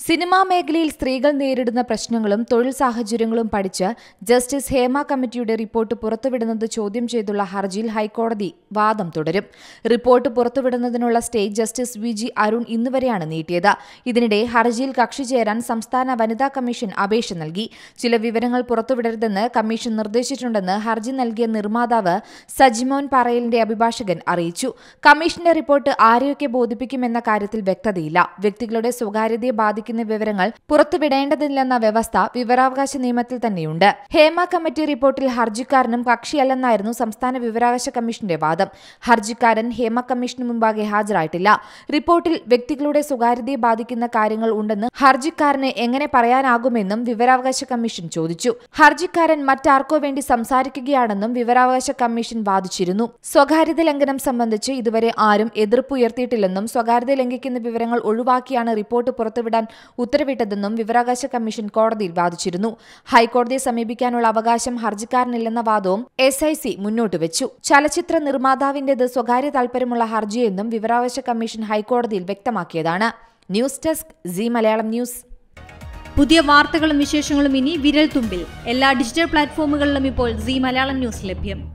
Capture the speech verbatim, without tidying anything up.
Cinema മേഖലയിൽ സ്ത്രീകൾ നേരിടുന്ന പ്രശ്നങ്ങളും തൊഴിൽ സാഹചര്യങ്ങളും പഠിച്ച് ജസ്റ്റിസ് ഹേമ കമ്മിറ്റിയുടെ റിപ്പോർട്ട് പുറത്തുവിടുന്നത് ചോദ്യം ചെയ്തുള്ള ഹർജിയിൽ ഹൈക്കോടതി വാദം തുടരും. റിപ്പോർട്ട് പുറത്തുവിടുന്നതിനുള്ള stay justice V G Arun ഇന്നുവരെയാണ് നീട്ടിയത്. ഇതിനിടെ ഹർജിയിൽ കക്ഷി ചേരാൻ സംസ്ഥാന വനിതാ കമ്മീഷൻ അപേക്ഷ നൽകി. ചില വിവരങ്ങൾ പുറത്തുവിടരുതെന്ന് കമ്മീഷൻ നിർദ്ദേശിച്ചിട്ടുണ്ടെന്ന് ഹർജി നൽകിയ നിർമ്മാതാവ് സജിമോൻ പറയലിന്റെ അഭിഭാഷകൻ അറിയിച്ചു. കമ്മീഷന്റെ റിപ്പോർട്ട് ആരെയൊക്കെ ബോധിപ്പിക്കുമെന്ന കാര്യത്തിൽ വ്യക്തതയില്ല. വ്യക്തികളുടെ സ്വകാര്യതയെ ബാധിക്കുന്ന വിവരങ്ങൾ പുറത്തുവിടേണ്ടതില്ലെന്ന വ്യവസ്ഥ വിവരാവകാശ നിയമത്തിൽ തന്നെയുണ്ട്. ഹേമ കമ്മിറ്റി റിപ്പോർട്ടിൽ ഹർജിക്കാരനും കക്ഷിയല്ലെന്നായിരുന്നു സംസ്ഥാന വിവരാവകാശ കമ്മീഷന്റെ വാദം. ഹർജിക്കാരൻ ഹേമ കമ്മീഷന് മുമ്പാകെ ഹാജരായിട്ടില്ല. റിപ്പോർട്ടിൽ വ്യക്തികളുടെ സ്വകാര്യതയെ ബാധിക്കുന്ന കാര്യങ്ങൾ ഉണ്ടെന്ന് ഹർജിക്കാരന് എങ്ങനെ പറയാനാകുമെന്നും വിവരാവകാശ കമ്മീഷൻ ചോദിച്ചു. ഹർജിക്കാരൻ മറ്റാർക്കോ വേണ്ടി സംസാരിക്കുകയാണെന്നും വിവരാവകാശ കമ്മീഷൻ വാദിച്ചിരുന്നു. സ്വകാര്യത ലംഘനം സംബന്ധിച്ച് ഇതുവരെ ആരും എതിർപ്പുയർത്തിയിട്ടില്ലെന്നും സ്വകാര്യത ലംഘിക്കുന്ന വിവരങ്ങൾ ഒഴിവാക്കിയാണ് റിപ്പോർട്ട് പുറത്തുവിടാൻ ഉത്തരവിട്ടതെന്നും വിവരാവകാശ കമ്മീഷൻ കോടതിയിൽ വാദിച്ചിരുന്നു. ഹൈക്കോടതിയെ സമീപിക്കാനുള്ള അവകാശം ഹർജിക്കാരനില്ലെന്ന വാദവും എസ് ഐ സി മുന്നോട്ട് വെച്ചു. ചലച്ചിത്ര നിർമ്മാതാവിന്റേത് സ്വകാര്യ താൽപര്യമുള്ള ഹർജിയെന്നും വിവരാവകാശ കമ്മീഷൻ ഹൈക്കോടതിയിൽ വ്യക്തമാക്കിയതാണ്. News desk C Malayalam news. പുതിയ വാർത്തകളും വിശേഷങ്ങളും ഇനി വിരൽ തുമ്പിൽ. എല്ലാ ഡിജിറ്റൽ പ്ലാറ്റ്ഫോമുകളിലും ഇപ്പോൾ സി മലയാളം ന്യൂസ് ലഭ്യം.